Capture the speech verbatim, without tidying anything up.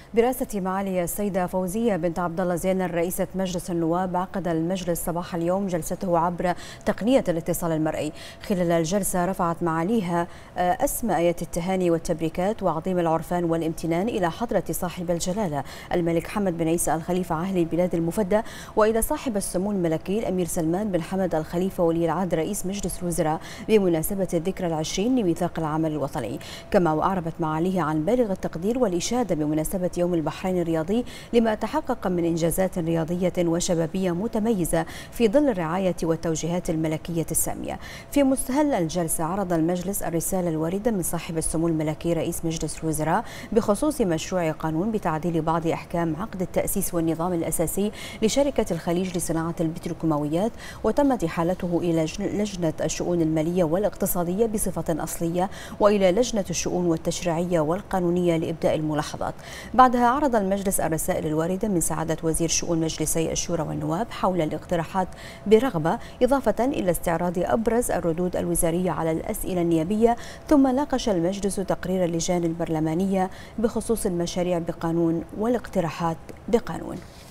برئاسة معالي السيدة فوزية بنت عبد الله زين رئيسة مجلس النواب، عقد المجلس صباح اليوم جلسته عبر تقنية الاتصال المرئي. خلال الجلسة رفعت معاليها أسمى آيات التهاني والتبريكات وعظيم العرفان والامتنان إلى حضرة صاحب الجلالة الملك حمد بن عيسى الخليفة عاهل البلاد المفدى، وإلى صاحب السمو الملكي الأمير سلمان بن حمد الخليفة ولي العهد رئيس مجلس الوزراء بمناسبة الذكرى العشرين لميثاق العمل الوطني. كما وأعربت معاليه عن بالغ التقدير والإشادة بمناسبة يوم البحرين الرياضي لما تحقق من إنجازات رياضية وشبابية متميزة في ظل الرعاية والتوجيهات الملكية السامية. في مستهل الجلسة عرض المجلس الرسالة الواردة من صاحب السمو الملكي رئيس مجلس الوزراء بخصوص مشروع قانون بتعديل بعض أحكام عقد التأسيس والنظام الأساسي لشركة الخليج لصناعة البتروكيماويات، وتمت إحالته إلى لجنة الشؤون المالية والاقتصادية بصفة أصلية وإلى لجنة الشؤون والتشريعية والقانونية لإبداء الملاحظات. بعدها عرض المجلس الرسائل الواردة من سعادة وزير شؤون مجلسي الشورى والنواب حول الاقتراحات برغبة، إضافة إلى استعراض أبرز الردود الوزارية على الأسئلة النيابية. ثم ناقش المجلس تقرير اللجان البرلمانية بخصوص المشاريع بقانون والاقتراحات بقانون.